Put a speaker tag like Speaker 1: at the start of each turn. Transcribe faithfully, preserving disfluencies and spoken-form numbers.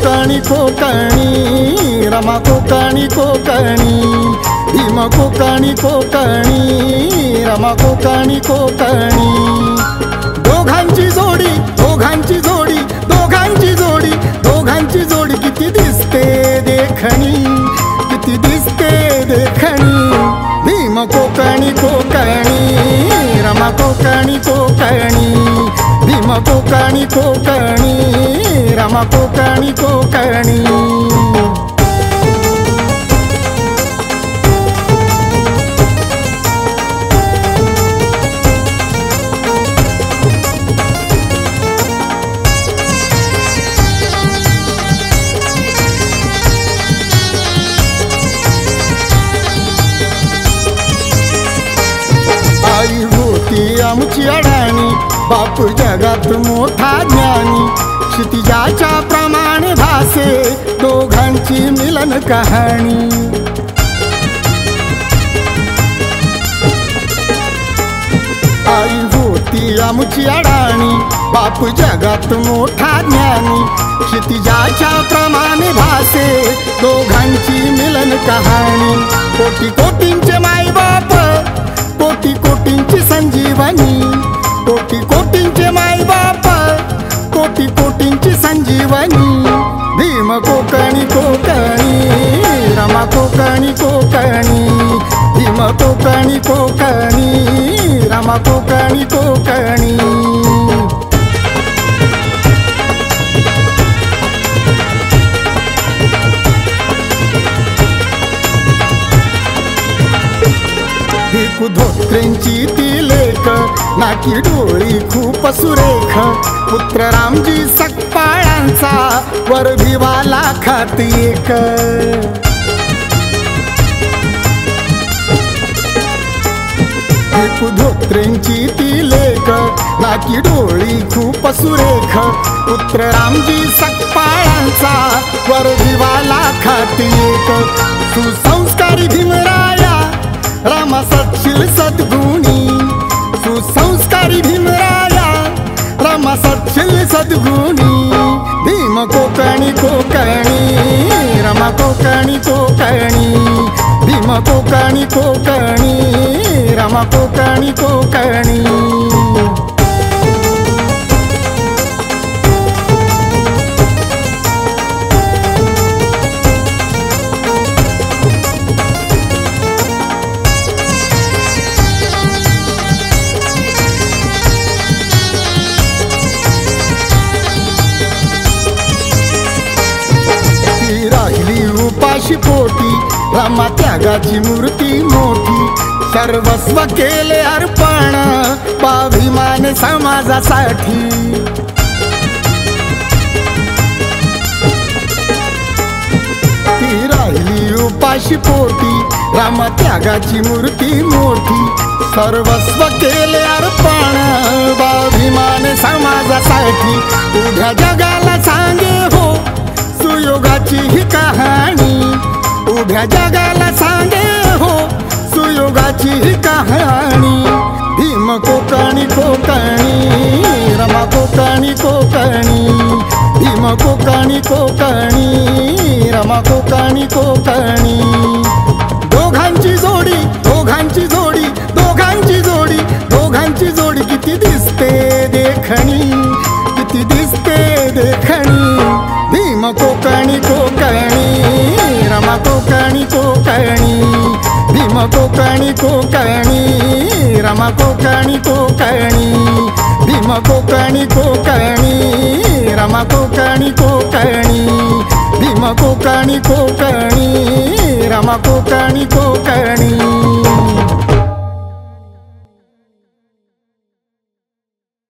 Speaker 1: कोकणी कोकणी रमा कोकणी कोकणी भीम कोकणी कोकणी रमा कोकणी कोकणी दोघांची जोडी दोघांची जोडी दोघांची जोडी दोघांची जोडी किती दिसते देखणी किती दिसते देखणी भीम कोकणी कोकणी रमा कोकणी कोकणी भीम कोकणी कोकणी रमा कोकणी कोकणी आई होती आमची अडाणी बाप जगात मोठा ज्ञानी क्षितिजाच्या प्रमाणे भासे दोघांची मिलन कहाणी आई होती आमची अडाणी बाप जगात मोठा ज्ञानी क्षितिजाच्या प्रमाणे भासे दोघांची मिलन कहाणी कोटी कोटींचे माय बाप कोटी कोटींची संजीवनी कोटी कोटींचे माय बाप कोटी कोटींची संजीवनी भीम कोकणी कोकणी रमा कोकणी कोकणी भीम कोकणी कोकणी रमा कोकणी कोकणी धोत्रेंची ती लेख नाकी डोळी खूप सुरेख पुत्र रामजी सकपाळांचा वर भिवाला खात एक धोत्रेंची ती लेख नाकी डोळी खूप सुरेख पुत्र रामजी सकपाळांचा वर भिवाला खात एक सुसंस्कारी भीमराया रामा सत्शील सद्गुणी सुसंस्कारी भीमराया रामा सत्शील सद्गुणी भीम कोकणी कोकणी रमा कोकणी कोकणी भीम कोकणी कोकणी रमा कोकणी कोकणी उपाशी पोटी रामा त्यागाची मूर्ती मोठी सर्वस्व केले अर्पण स्वाभिमान समाजासाठी ती राहिली उपाशी पोटी रामा त्यागाची मूर्ती मोठी सर्वस्व केले अर्पण स्वाभिमान समाजासाठी उभ्या जगाला सांगे हो सुयोगाची ही कहाणी उभ्या जगाला सांगे हो सुयोगाची ही कहाणी भीम कोकणी कोकणी रमा कोकणी कोकणी भीम कोकणी कोकणी रमा कोकणी कोकणी दोघांची जोडी दोघांची जोडी दोघांची जोडी दोघांची जोडी किती दिसते देखणी किती दिसते देखणी भीम कोकणी कोकणी रमा कोकणी कोकणी भीम कोकणी कोकणी रमा कोकणी कोकणी भीम कोकणी कोकणी रमा कोकणी कोकणी भीम कोकणी कोकणी रमा कोकणी